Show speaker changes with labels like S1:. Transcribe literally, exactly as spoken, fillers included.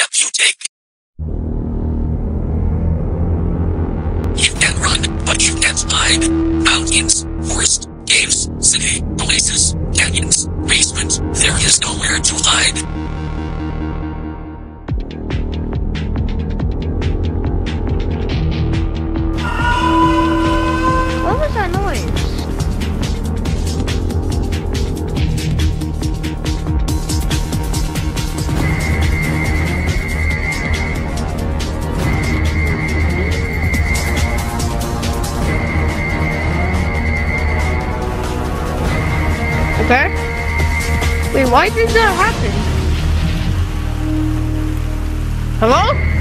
S1: step you take. You can run, but you can't hide. Mountains, forest, caves, city, oasis, canyons, basement, there is nowhere to hide.
S2: What was that noise? Okay. Wait, why did that happen? Hello?